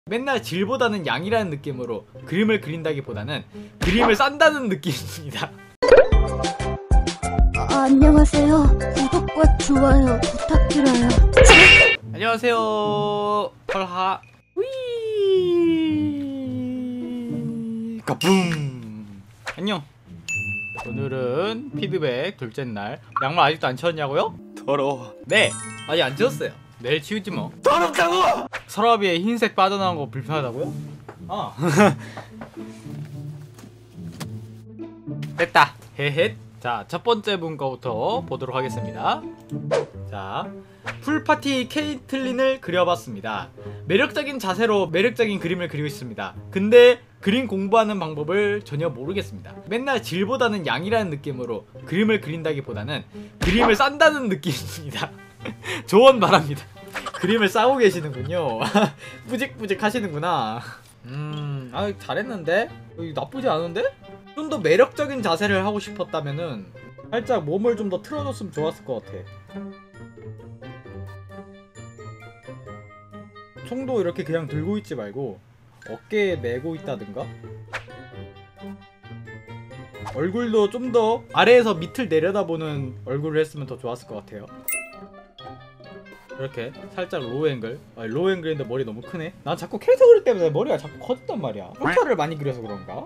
맨날 질보다는 양이라는 느낌으로 그림을 그린다기보다는 그림을 싼다는 느낌입니다. 안녕하세요. 구독과 좋아요 부탁드려요. 안녕하세요. 펄하 위 가붐. 안녕. 오늘은 피드백 둘째 날. 양말 아직도 안 치웠냐고요? 더러워. 네, 아직 안 치웠어요. 내일 치우지 뭐. 더럽다고! 서랍에 흰색 빠져나온 거 불편하다고요? 아. 됐다. 헤헷. 자, 첫 번째 분 거부터 보도록 하겠습니다. 자, 풀파티 케이틀린을 그려봤습니다. 매력적인 자세로 매력적인 그림을 그리고 있습니다. 근데 그림 공부하는 방법을 전혀 모르겠습니다. 맨날 질보다는 양이라는 느낌으로 그림을 그린다기보다는 그림을 싼다는 느낌입니다. 조언 바랍니다. 그림을 싸고 계시는군요. 뿌직뿌직 하시는구나. 아, 잘했는데? 나쁘지 않은데? 좀 더 매력적인 자세를 하고 싶었다면은 살짝 몸을 좀 더 틀어줬으면 좋았을 것 같아. 총도 이렇게 그냥 들고 있지 말고 어깨에 메고 있다든가, 얼굴도 좀 더 아래에서 밑을 내려다보는 얼굴을 했으면 더 좋았을 것 같아요. 이렇게 살짝 로우 앵글. 로우 앵글인데 머리 너무 크네. 난 자꾸 캐릭터 그릴 때문에 머리가 자꾸 커진단 말이야. 흉터를 많이 그려서 그런가?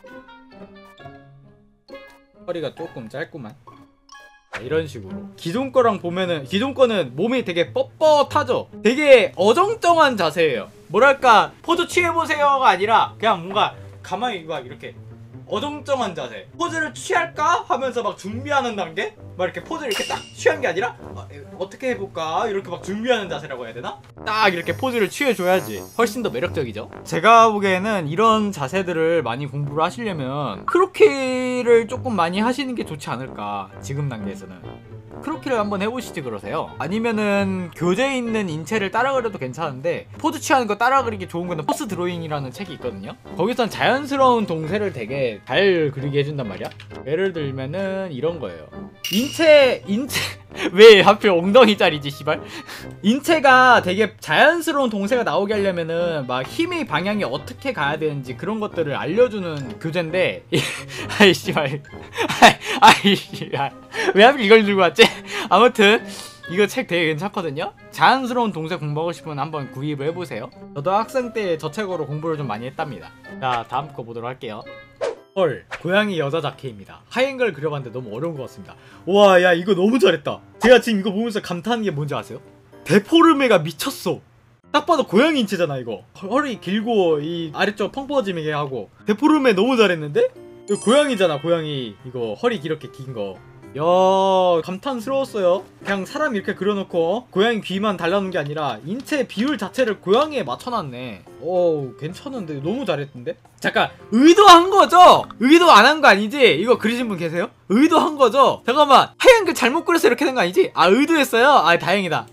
허리가 조금 짧구만. 이런 식으로 기존 거랑 보면은, 기존 거는 몸이 되게 뻣뻣하죠. 되게 어정쩡한 자세예요. 뭐랄까, 포즈 취해보세요가 아니라 그냥 뭔가 가만히 막 이렇게 어정쩡한 자세. 포즈를 취할까 하면서 막 준비하는 단계? 막 이렇게 포즈를 이렇게 딱 취한 게 아니라 어떻게 해볼까 이렇게 막 준비하는 자세라고 해야 되나? 딱 이렇게 포즈를 취해줘야지 훨씬 더 매력적이죠. 제가 보기에는 이런 자세들을 많이 공부를 하시려면 크로키를 조금 많이 하시는 게 좋지 않을까. 지금 단계에서는 크로키를 한번 해보시지 그러세요. 아니면은 교재에 있는 인체를 따라 그려도 괜찮은데, 포즈 취하는 거 따라 그리기 좋은 거는 포스 드로잉이라는 책이 있거든요. 거기선 자연스러운 동세를 되게 잘 그리게 해준단 말이야. 예를 들면은 이런 거예요. 인체 왜 하필 엉덩이 짤이지 씨발. 인체가 되게 자연스러운 동세가 나오게 하려면은 막 힘의 방향이 어떻게 가야 되는지 그런 것들을 알려주는 교재인데 아이 씨발 아이 씨발 왜 하필 이걸 들고 왔지? 아무튼 이거 책 되게 괜찮거든요. 자연스러운 동세 공부하고 싶으면 한번 구입을 해보세요. 저도 학생 때 저 책으로 공부를 좀 많이 했답니다. 자, 다음 거 보도록 할게요. 헐, 고양이 여자 자켓입니다. 하이앵글 그려봤는데 너무 어려운 것 같습니다. 와, 야, 이거 너무 잘했다. 제가 지금 이거 보면서 감탄하는 게 뭔지 아세요? 데포르메가 미쳤어. 딱 봐도 고양이 인체잖아 이거. 허리 길고 이 아래쪽 펑퍼짐이게 하고. 데포르메 너무 잘했는데? 이거 고양이잖아, 고양이. 이거 허리 이렇게 긴 거. 야, 감탄스러웠어요. 그냥 사람 이렇게 그려놓고 고양이 귀만 달라놓은 게 아니라 인체 비율 자체를 고양이에 맞춰놨네. 오, 괜찮은데? 너무 잘했던데? 잠깐, 의도한 거죠? 의도 안 한 거 아니지? 이거 그리신 분 계세요? 의도한 거죠? 잠깐만, 하얀 글 잘못 그려서 이렇게 된 거 아니지? 아, 의도했어요? 아, 다행이다.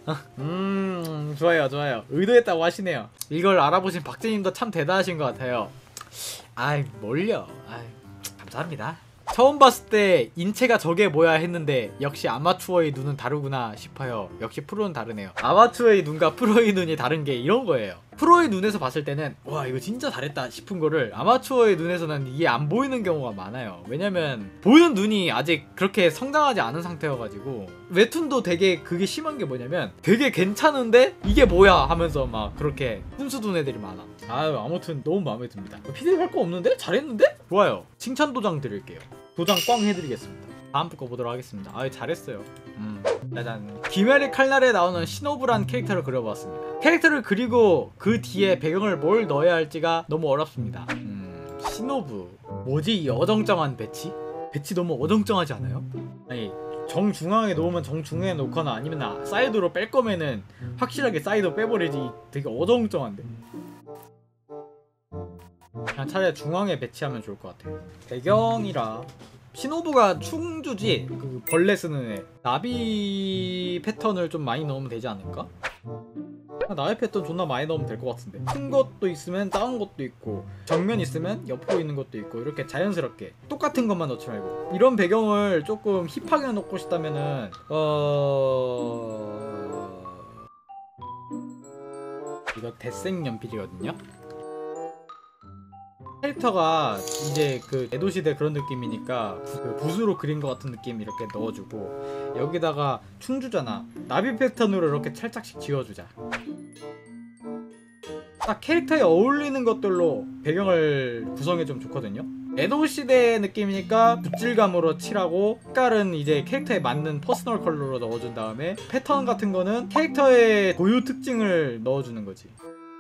좋아요, 좋아요. 의도했다고 하시네요. 이걸 알아보신 박재님도 참 대단하신 것 같아요. 아이, 뭘요? 아이, 감사합니다. 처음 봤을 때 인체가 저게 뭐야 했는데 역시 아마추어의 눈은 다르구나 싶어요. 역시 프로는 다르네요. 아마추어의 눈과 프로의 눈이 다른 게 이런 거예요. 프로의 눈에서 봤을 때는 와, 이거 진짜 잘했다 싶은 거를 아마추어의 눈에서는 이게 안 보이는 경우가 많아요. 왜냐면 보이는 눈이 아직 그렇게 성장하지 않은 상태여가지고. 웹툰도 되게 그게 심한 게 뭐냐면 되게 괜찮은데 이게 뭐야 하면서 막 그렇게 훈수둔 애들이 많아. 아유, 아무튼 너무 마음에 듭니다. 피드백 할 거 없는데? 잘했는데? 좋아요. 칭찬 도장 드릴게요. 도장 꽝 해드리겠습니다. 다음 거 보도록 하겠습니다. 아유, 잘했어요. 짜잔. 귀멸의 칼날에 나오는 시노부란 캐릭터를 그려보았습니다. 캐릭터를 그리고 그 뒤에 배경을 뭘 넣어야 할지가 너무 어렵습니다. 시노부 뭐지? 이 어정쩡한 배치? 배치 너무 어정쩡하지 않아요? 아니, 정중앙에 놓으면 정중앙에 놓거나 아니면 사이드로 뺄 거면은 확실하게 사이드 빼버리지. 되게 어정쩡한데. 그냥 차라리 중앙에 배치하면 좋을 것 같아요. 배경이라 시노부가 충주지? 그 벌레 쓰는 애. 나비 패턴을 좀 많이 넣으면 되지 않을까? 나비 패턴 존나 많이 넣으면 될 것 같은데. 큰 것도 있으면 작은 것도 있고, 정면 있으면 옆으로 있는 것도 있고, 이렇게 자연스럽게 똑같은 것만 넣지 말고. 이런 배경을 조금 힙하게 넣고 싶다면은 이거 대생 연필이거든요. 캐릭터가 이제 그 에도시대 그런 느낌이니까 그 붓으로 그린 것 같은 느낌 이렇게 넣어주고, 여기다가 충주잖아. 나비 패턴으로 이렇게 살짝씩 지워주자. 딱 캐릭터에 어울리는 것들로 배경을 구성해주면 좋거든요. 에도시대 느낌이니까 붓질감으로 칠하고, 색깔은 이제 캐릭터에 맞는 퍼스널 컬러로 넣어준 다음에, 패턴 같은 거는 캐릭터의 고유 특징을 넣어주는 거지.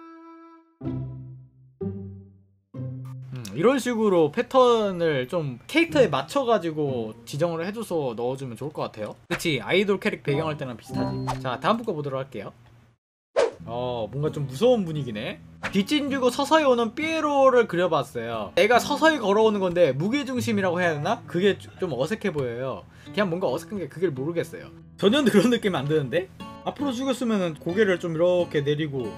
이런 식으로 패턴을 좀 캐릭터에 맞춰가지고 지정을 해줘서 넣어주면 좋을 것 같아요. 그치, 아이돌 캐릭 배경할 때랑 비슷하지. 자, 다음 거 보도록 할게요. 뭔가 좀 무서운 분위기네. 뒷짐 주고 서서히 오는 삐에로를 그려봤어요. 애가 서서히 걸어오는 건데 무게중심이라고 해야 되나? 그게 좀 어색해 보여요. 그냥 뭔가 어색한 게 그걸 모르겠어요. 전혀 그런 느낌 안 드는데? 앞으로 숙였으면 고개를 좀 이렇게 내리고,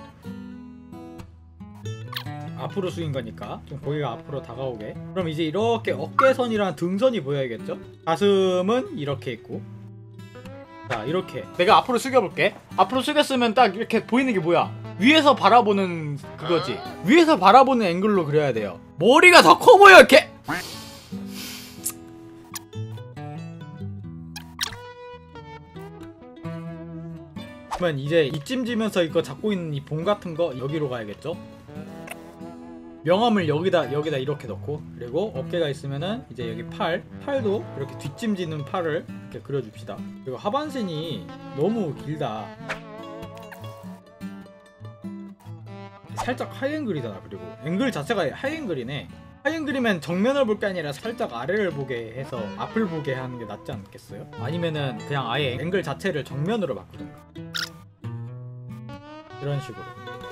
앞으로 숙인 거니까 좀 고개가 앞으로 다가오게. 그럼 이제 이렇게 어깨선이랑 등선이 보여야겠죠? 가슴은 이렇게 있고, 자 이렇게 내가 앞으로 숙여볼게. 앞으로 숙였으면 딱 이렇게 보이는 게 뭐야? 위에서 바라보는 그거지. 위에서 바라보는 앵글로 그려야 돼요. 머리가 더 커 보여 이렇게. 그러면 이제 이쯤 지면서 이거 잡고 있는 이 봉 같은 거 여기로 가야겠죠? 명암을 여기다 이렇게 넣고, 그리고 어깨가 있으면은 이제 여기 팔도 이렇게 뒷짐지는 팔을 이렇게 그려줍시다. 그리고 하반신이 너무 길다. 살짝 하이앵글이잖아. 그리고 앵글 자체가 하이앵글이네. 하이앵글이면 정면을 볼 게 아니라 살짝 아래를 보게 해서 앞을 보게 하는 게 낫지 않겠어요? 아니면은 그냥 아예 앵글 자체를 정면으로 바꾸던가. 이런 식으로.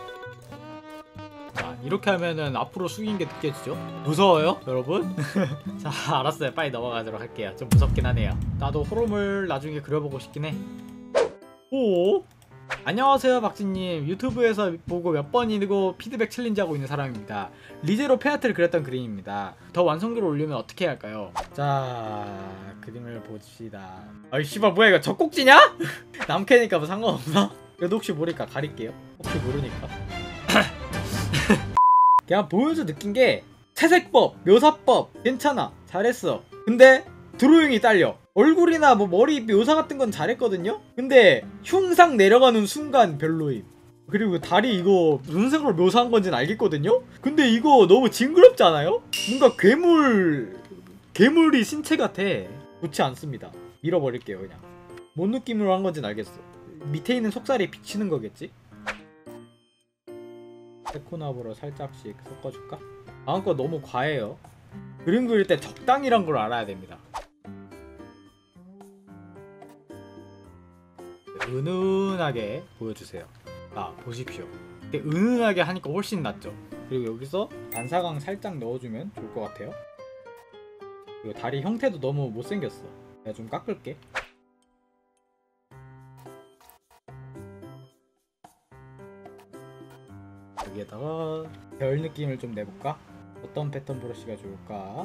이렇게 하면은 앞으로 숙인 게 느껴지죠? 무서워요 여러분? 자 알았어요, 빨리 넘어가도록 할게요. 좀 무섭긴 하네요. 나도 호러물 나중에 그려보고 싶긴 해. 오? 안녕하세요 박진님. 유튜브에서 보고 몇 번이고 피드백 챌린지 하고 있는 사람입니다. 리제로 페아트를 그렸던 그림입니다. 더 완성도를 올리면 어떻게 해야 할까요? 자 그림을 봅시다. 아이 씨발 뭐야 이거 젖꼭지냐? 남캐니까 뭐 상관없나? 그래도 혹시 모르니까 가릴게요. 혹시 모르니까. 그냥 보면서 느낀 게 채색법, 묘사법 괜찮아, 잘했어. 근데 드로잉이 딸려. 얼굴이나 뭐 머리 묘사 같은 건 잘했거든요? 근데 흉상 내려가는 순간 별로임. 그리고 다리 이거 무슨 색으로 묘사한 건지는 알겠거든요? 근데 이거 너무 징그럽지 않아요? 뭔가 괴물이 신체 같아. 좋지 않습니다. 밀어버릴게요 그냥. 뭔 느낌으로 한 건지는 알겠어. 밑에 있는 속살이 비치는 거겠지? 세코나브로 살짝씩 섞어줄까? 다음 거 너무 과해요. 그림 그릴 때 적당이란 걸 알아야 됩니다. 은은하게 보여주세요. 자 보십시오. 근데 은은하게 하니까 훨씬 낫죠. 그리고 여기서 반사광 살짝 넣어주면 좋을 것 같아요. 그리고 다리 형태도 너무 못생겼어. 내가 좀 깎을게. 여기에다가 별 느낌을 좀 내볼까? 어떤 패턴 브러쉬가 좋을까?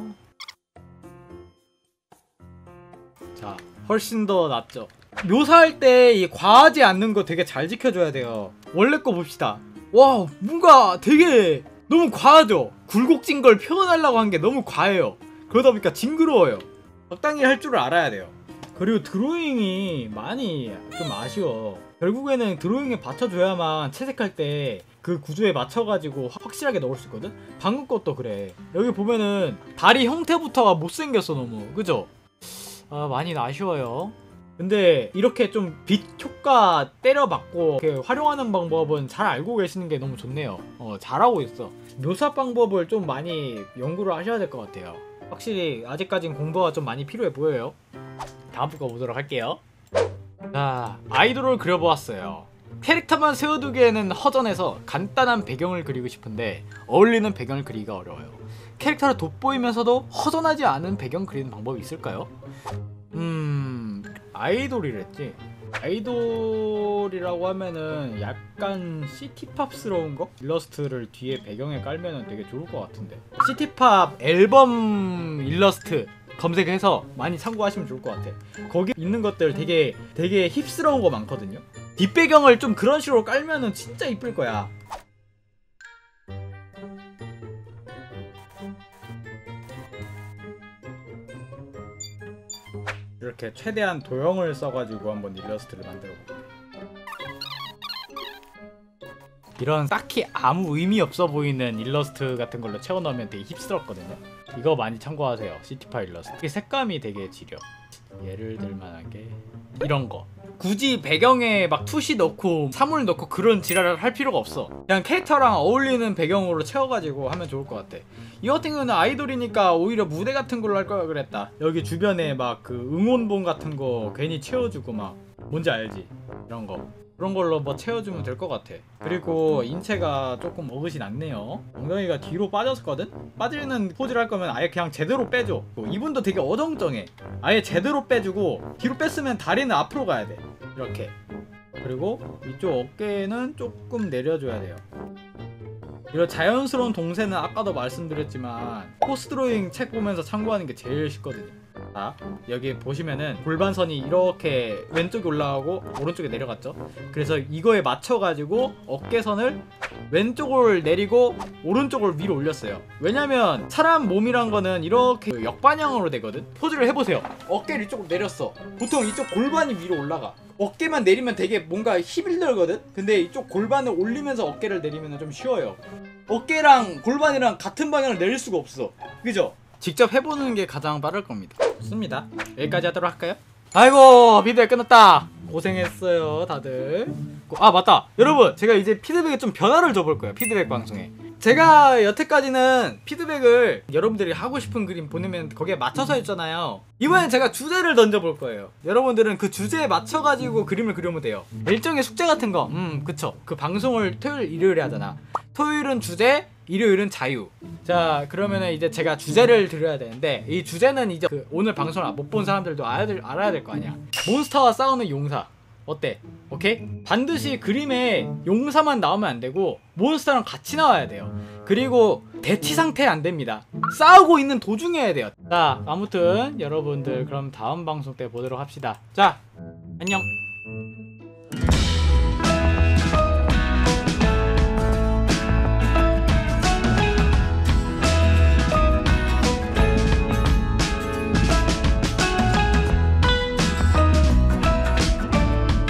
자, 훨씬 더 낫죠? 묘사할 때 이 과하지 않는 거 되게 잘 지켜줘야 돼요. 원래 거 봅시다. 와, 뭔가 되게 너무 과하죠? 굴곡진 걸 표현하려고 한 게 너무 과해요. 그러다 보니까 징그러워요. 적당히 할 줄 알아야 돼요. 그리고 드로잉이 많이 좀 아쉬워. 결국에는 드로잉에 받쳐줘야만 채색할 때 그 구조에 맞춰가지고 확실하게 넣을 수 있거든? 방금 것도 그래. 여기 보면은 다리 형태부터가 못생겼어 너무. 그죠? 아 많이 아쉬워요. 근데 이렇게 좀 빛 효과 때려맞고 이렇게 활용하는 방법은 잘 알고 계시는 게 너무 좋네요. 잘하고 있어. 묘사 방법을 좀 많이 연구를 하셔야 될 것 같아요. 확실히 아직까진 공부가 좀 많이 필요해 보여요. 다음 거 보도록 할게요. 자, 아이돌을 그려보았어요. 캐릭터만 세워두기에는 허전해서 간단한 배경을 그리고 싶은데 어울리는 배경을 그리기가 어려워요. 캐릭터를 돋보이면서도 허전하지 않은 배경 그리는 방법이 있을까요? 아이돌이랬지? 아이돌이라고 하면은 약간 시티팝스러운 거? 일러스트를 뒤에 배경에 깔면은 되게 좋을 것 같은데. 시티팝 앨범 일러스트 검색해서 많이 참고하시면 좋을 것 같아. 거기 있는 것들 되게 힙스러운 거 많거든요. 뒷배경을 좀 그런 식으로 깔면은 진짜 이쁠 거야. 이렇게 최대한 도형을 써가지고 한번 일러스트를 만들어 볼게요. 이런 딱히 아무 의미 없어 보이는 일러스트 같은 걸로 채워 넣으면 되게 힙스럽거든요. 이거 많이 참고하세요. 시티파 일러스트. 이게 색감이 되게 지려. 예를 들만한 게 이런 거. 굳이 배경에 막 투시 넣고 사물 넣고 그런 지랄을 할 필요가 없어. 그냥 캐릭터랑 어울리는 배경으로 채워가지고 하면 좋을 것 같아. 이 같은 경우는 아이돌이니까 오히려 무대 같은 걸로 할 걸 그랬다. 여기 주변에 막 그 응원봉 같은 거 괜히 채워주고 막 뭔지 알지? 이런 거. 그런 걸로 뭐 채워주면 될 것 같아. 그리고 인체가 조금 어긋이 났네요. 엉덩이가 뒤로 빠졌거든? 빠지는 포즈를 할 거면 아예 그냥 제대로 빼줘. 이분도 되게 어정쩡해. 아예 제대로 빼주고 뒤로 뺐으면 다리는 앞으로 가야 돼. 이렇게. 그리고 이쪽 어깨는 조금 내려줘야 돼요. 이런 자연스러운 동세는 아까도 말씀드렸지만 포스 드로잉 책 보면서 참고하는 게 제일 쉽거든요. 자, 여기 보시면은 골반선이 이렇게 왼쪽에 올라가고 오른쪽에 내려갔죠. 그래서 이거에 맞춰가지고 어깨선을 왼쪽을 내리고 오른쪽을 위로 올렸어요. 왜냐면 사람 몸이란 거는 이렇게 역반영으로 되거든. 포즈를 해보세요. 어깨를 이쪽으로 내렸어. 보통 이쪽 골반이 위로 올라가. 어깨만 내리면 되게 뭔가 힘이 들거든. 근데 이쪽 골반을 올리면서 어깨를 내리면 좀 쉬워요. 어깨랑 골반이랑 같은 방향을 내릴 수가 없어. 그죠? 직접 해보는 게 가장 빠를 겁니다. 좋습니다. 여기까지 하도록 할까요? 아이고, 비디오 끝났다. 고생했어요 다들. 아 맞다, 여러분 제가 이제 피드백에 좀 변화를 줘볼 거예요. 피드백 방송에 제가 여태까지는 피드백을 여러분들이 하고 싶은 그림 보내면 거기에 맞춰서 했잖아요. 이번엔 제가 주제를 던져볼 거예요. 여러분들은 그 주제에 맞춰가지고 그림을 그려면 돼요. 일종의 숙제 같은 거. 그쵸. 그 방송을 토요일 일요일에 하잖아. 토요일은 주제, 일요일은 자유. 자, 그러면은 이제 제가 주제를 드려야 되는데, 이 주제는 이제 그 오늘 방송을 못 본 사람들도 알아야 될 거 아니야. 몬스터와 싸우는 용사. 어때? 오케이? 반드시 그림에 용사만 나오면 안 되고 몬스터랑 같이 나와야 돼요. 그리고 대치 상태 안 됩니다. 싸우고 있는 도중에 해야 돼요. 자, 아무튼 여러분들 그럼 다음 방송 때 보도록 합시다. 자, 안녕.